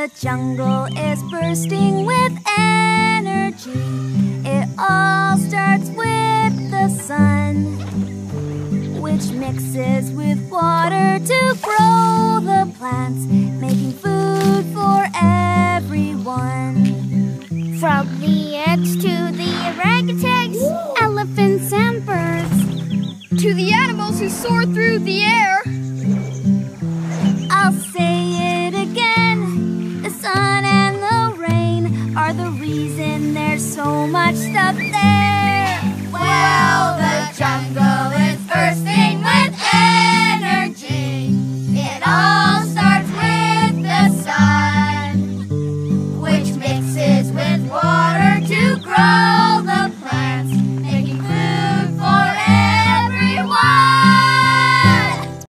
The jungle is bursting with energy. It all starts with the sun, which mixes with water to grow the plants